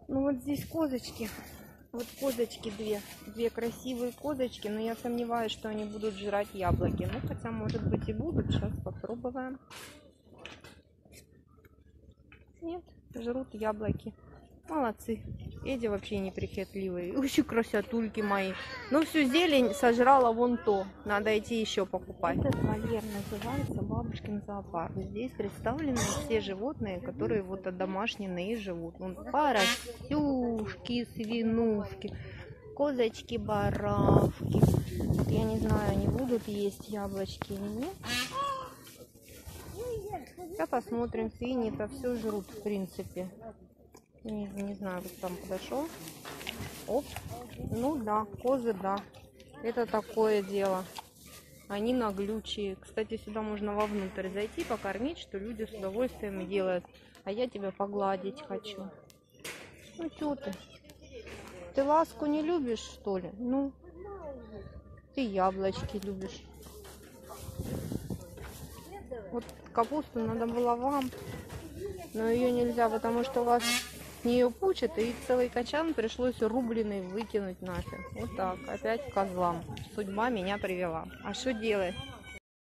Ну вот здесь козочки. Вот козочки две красивые козочки, но я сомневаюсь, что они будут жрать яблоки. Ну, хотя, может быть, и будут. Сейчас попробуем. Нет, жрут яблоки. Молодцы. Эти вообще неприхотливые. Очень красотульки мои. Ну, всю зелень сожрала вон то. Надо идти еще покупать. Этот вольер называется Бабушкин зоопарк. Здесь представлены все животные, которые вот одомашненные живут. Вон поросюшки, свинушки, козочки, барашки. Вот я не знаю, они будут есть яблочки или нет. Сейчас посмотрим. Свиньи-то все жрут, в принципе. Не знаю, вот там подошел. Оп. Ну да, козы, да. Это такое дело. Они наглючие. Кстати, сюда можно вовнутрь зайти, покормить, что люди с удовольствием делают. А я тебя погладить хочу. Ну что ты? Ты ласку не любишь, что ли? Ну, ты яблочки любишь. Вот капусту надо было вам, но ее нельзя, потому что у вас нее пучат, и целый качан пришлось рубленый выкинуть нафиг. Вот так, опять к козлам. Судьба меня привела. А что делать?